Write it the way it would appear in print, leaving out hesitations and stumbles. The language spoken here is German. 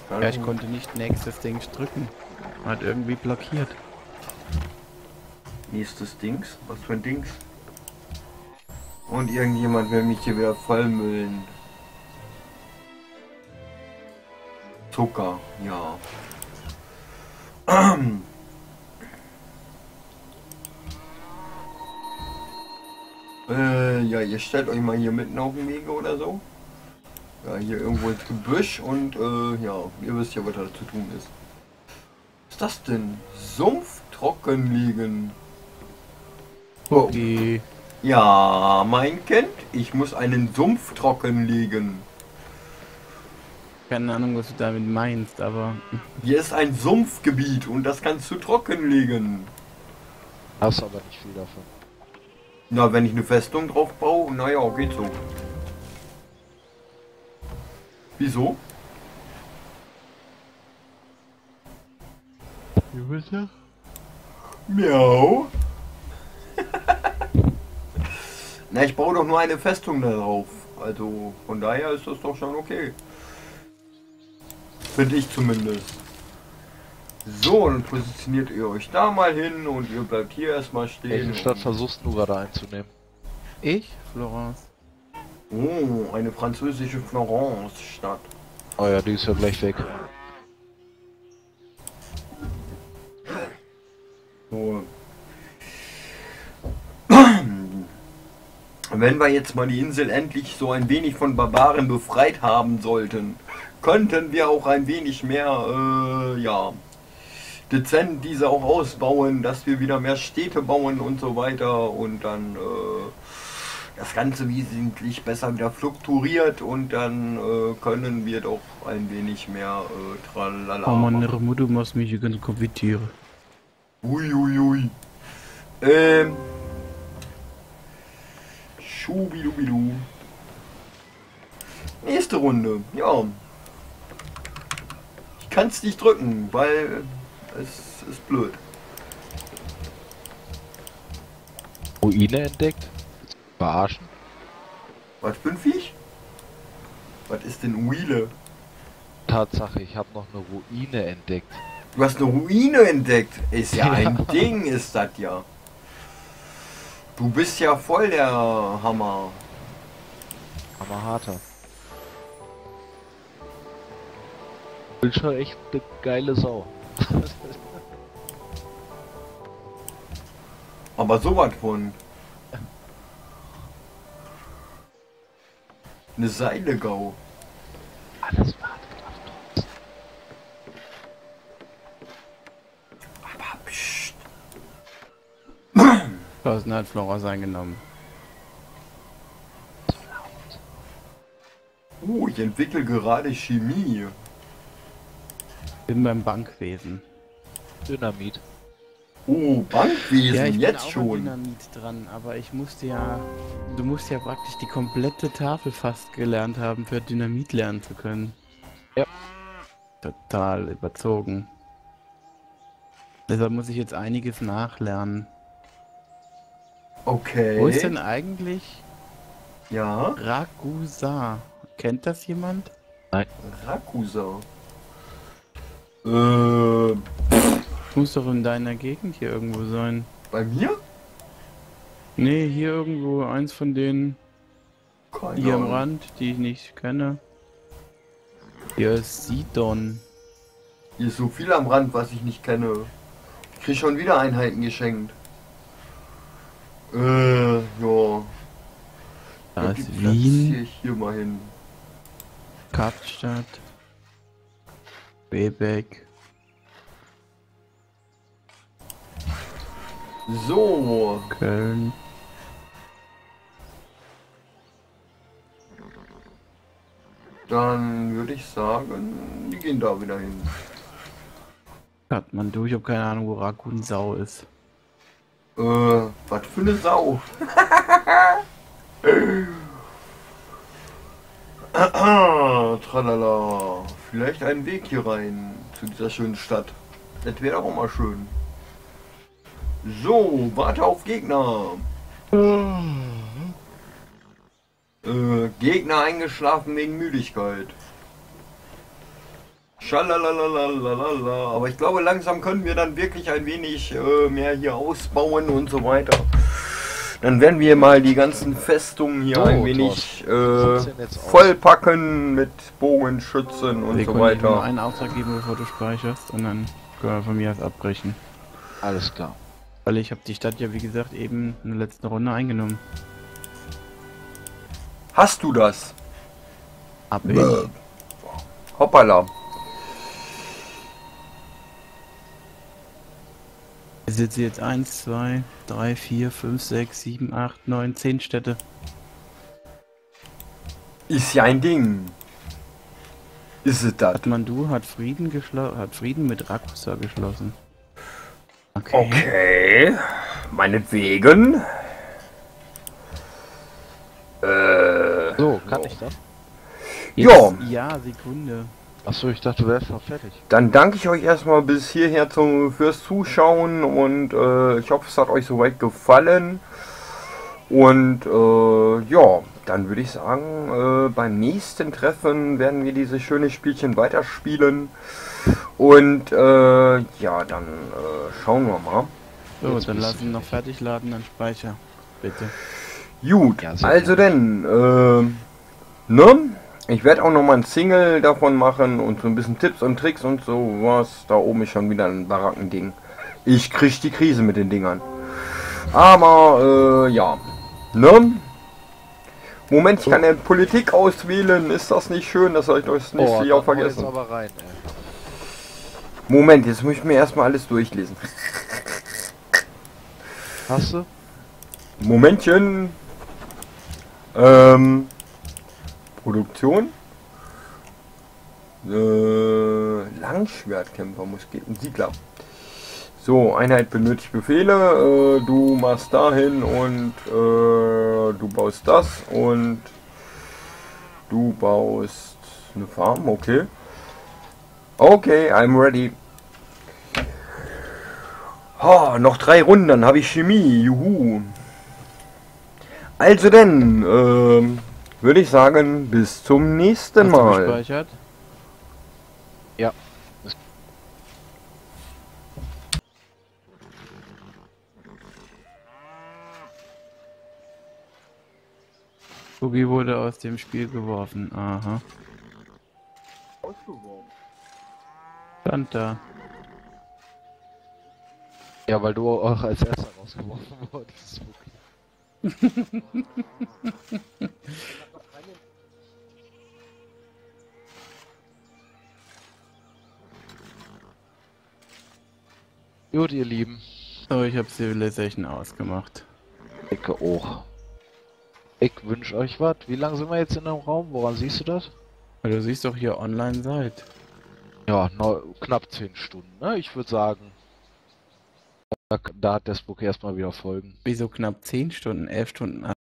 Ja, ich konnte nicht nächstes Ding drücken. Hat irgendwie blockiert. Nächstes Dings? Was für ein Dings? Und irgendjemand will mich hier wieder vollmüllen. Zucker, ja. Ja, ihr stellt euch mal hier mitten auf den Wege oder so. Ja, hier irgendwo ins Gebüsch und ja, ihr wisst ja, was da zu tun ist. Was ist das denn? Sumpf trocken liegen. Oh. Okay. Ja, mein Kind, ich muss einen Sumpf trocken legen. Keine Ahnung, was du damit meinst, aber Hier ist ein Sumpfgebiet und das kannst du trocken legen. Hast aber nicht viel davon. Na, wenn ich eine Festung drauf baue, naja, geht so. Wieso? Wie bitte? Miau. Na, ich baue doch nur eine Festung darauf. Also, von daher ist das doch schon okay. Finde ich zumindest. So, dann positioniert ihr euch da mal hin und ihr bleibt hier erstmal stehen. Welche Stadt versuchst du gerade einzunehmen? ich, Florence. Oh, eine französische Florence-Stadt. Oh ja, die ist ja gleich weg. So. Wenn wir jetzt mal die Insel endlich so ein wenig von Barbaren befreit haben sollten, könnten wir auch ein wenig mehr, ja, dezent diese auch ausbauen, dass wir wieder mehr Städte bauen und so weiter und dann das Ganze wesentlich besser wieder flukturiert und dann können wir doch ein wenig mehr tralala Oh Mann, machen. Mutter machst mich hier ganz konfitieren. Uiuiui. Schubidubidu. Nächste Runde. Ja. Ich kann es nicht drücken, weil es ist blöd. Ruine entdeckt? Verarschen? Was für ein Viech? Was ist denn Uile? Tatsache, ich habe noch eine Ruine entdeckt. Du hast eine Ruine entdeckt. Ist ja ein Ja. Ding, ist das ja. Du bist ja voll der Hammer. Aber harter. Bin schon echt eine geile Sau. Aber sowas von. Eine Seilegau. Alles wartet auf uns. Aber pst. 1000 hat Florence eingenommen. Ich entwickle gerade Chemie. Bin beim Bankwesen. Dynamit. Oh, Bankwesen, Ja, ich bin jetzt auch an schon. Dynamit dran, aber ich musste ja... Du musst ja praktisch die komplette Tafel fast gelernt haben, für Dynamit lernen zu können. Ja. Total überzogen. Deshalb muss ich jetzt einiges nachlernen. Okay. Wo ist denn eigentlich Ja, Ragusa? Kennt das jemand? Rakusa. Muss doch in deiner Gegend hier irgendwo sein. Bei mir? Nee, hier irgendwo eins von denen Keine hier am Ahnung. Rand, die ich nicht kenne. Hier ist Sidon. Hier ist so viel am Rand, was ich nicht kenne. Ich krieg schon wieder Einheiten geschenkt. Ja. Da Die ist platziere Wien, ich hier mal hin. Kapstadt, Bebeck. So. Köln. Dann würde ich sagen, die gehen da wieder hin. Kathmandu, ich habe keine Ahnung, wo Ragunsau ist. Was für eine Sau. Tralala. Vielleicht einen Weg hier rein zu dieser schönen Stadt. Das wäre doch auch mal schön. So, warte auf Gegner. Gegner eingeschlafen wegen Müdigkeit. Schalalalalala. Aber ich glaube, langsam können wir dann wirklich ein wenig mehr hier ausbauen und so weiter. Dann werden wir mal die ganzen Festungen hier So, ein wenig sieht's denn jetzt aus? vollpacken mit Bogenschützen und so Sekunde, ich will nur weiter. einen Auftrag geben, bevor du speicherst und dann können wir von mir aus abbrechen. Alles klar. Weil ich habe die Stadt ja wie gesagt eben in der letzten Runde eingenommen. Hast du das? Hab ich. Hoppala. Ich sitze jetzt 1, 2, 3, 4, 5, 6, 7, 8, 9, 10 Städte. Ist ja ein Ding. Ist es das? Kathmandu hat Frieden mit Rakusa geschlossen. Okay. Meinetwegen. So, kann ich das? Ja. Ja, Sekunde. Achso, ich dachte, du wärst schon fertig. Dann danke ich euch erstmal bis hierher fürs Zuschauen und ich hoffe, es hat euch soweit gefallen. Und ja, dann würde ich sagen, beim nächsten Treffen werden wir dieses schöne Spielchen weiterspielen. Und ja, dann schauen wir mal. So, Jetzt dann bist lass du ihn noch fertig laden, dann speicher. Bitte. Gut, Ja, sehr also denn, ne? Ich werde auch noch mal ein Single davon machen und so ein bisschen Tipps und Tricks und so was. Da oben ist schon wieder ein Barackending. Ich krieg die Krise mit den Dingern. Aber, ja. Ne? Moment, ich kann ja Politik auswählen. Ist das nicht schön? Das soll ich das nächste Jahr dann hau vergessen. jetzt aber rein, ey. Moment, jetzt muss ich mir erstmal alles durchlesen. Hast du? Momentchen. Produktion. Langschwertkämpfer, Musketensiedler. So, Einheit benötigt Befehle. Du machst dahin und du baust das und du baust eine Farm, okay. Okay, I'm ready. Oh, noch 3 Runden, dann habe ich Chemie. Juhu. Also denn, würde ich sagen, bis zum nächsten Hast du Mal. gespeichert? Ja. Boogie wurde aus dem Spiel geworfen. Aha. Stand da. Ja, weil du auch als erster rausgeworfen wurdest. Gut, ihr Lieben. So, ich habe Civilization ausgemacht. Ich auch. Ich wünsche euch was. Wie lange sind wir jetzt in dem Raum? Woran siehst du das? Weil du siehst doch hier online seid. Ja, knapp 10 Stunden, ne? Ich würde sagen, da hat der Spook erstmal wieder Folgen. Wieso knapp 10 Stunden, 11 Stunden